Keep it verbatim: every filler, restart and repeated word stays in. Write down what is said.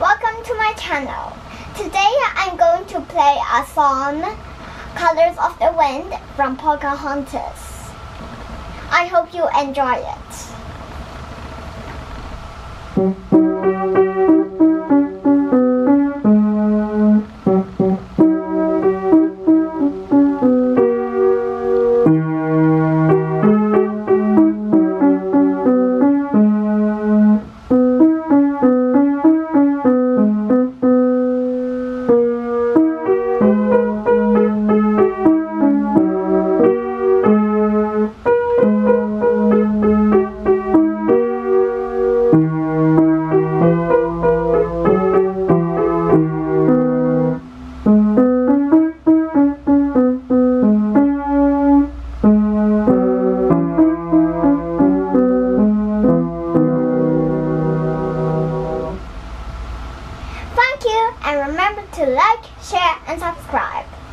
Welcome to my channel. Today I'm going to play a song, Colors of the Wind from Pocahontas. I hope you enjoy it. Thank you, and remember to like, share, and subscribe.